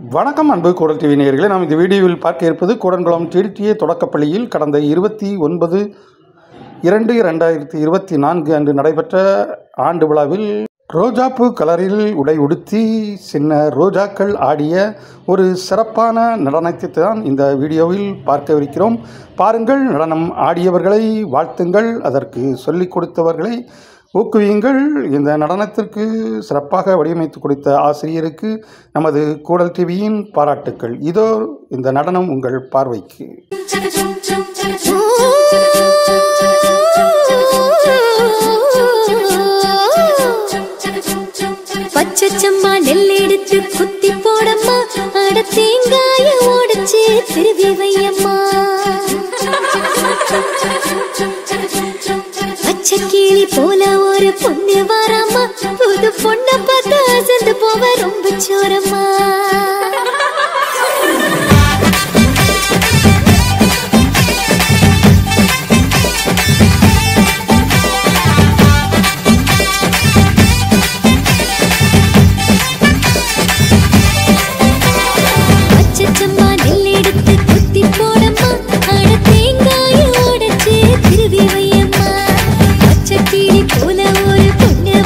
வணக்கம் அன்பு கூடல் டிவி நேயர்களே, நாம் இந்த வீடியோவில் பார்க்க இருப்பது கூடன்குளம் டிடிஏ தொடக்கப்பள்ளியில் கடந்த 29/2/2024 அன்று நடைபெற்ற ஆண்டு விழாவில் ரோஜாப்பூ கலரில் உடை உடுத்தி சின்ன ரோஜாக்கள் ஆடிய ஒரு சிறப்பான நடனத்தை தான் இந்த வீடியோவில் பார்க்கவிருக்கிறோம். பாருங்கள், நடனம் ஆடியவர்களை வாழ்த்துங்கள், அதற்கு சொல்லிக் கொடுத்தவர்களை ஊக்குவியுங்கள். இந்த நடனத்திற்கு சிறப்பாக வடிவமைத்து கொடுத்த ஆசிரியருக்கு நமது கூடல் டிவியின் பாராட்டுக்கள். இதோ இந்த நடனம் உங்கள் பார்வைக்கு. பச்சச்சம்மா நெல் எடுத்து குத்தி போடம்மா, அட தேங்காய ஓடிச்சு திருவி வையம்மா. பச்சைக்கிளி போல ஒரு பொண்ணு வாரம்மா, புது பொண்ணை பார்த்து அசந்து போவ ரொம்ப சோரம்மா. பச்சச்சம்மா நெல் எடுத்து குத்தி போடம்மா, அட தேங்காய ஓடிச்சு திருவி வையம்மா. பச்சைக்கிளி போல ஒரு பொண்ணு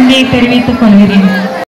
நன்றியை தெரிவித்துக் கொள்கிறேன்.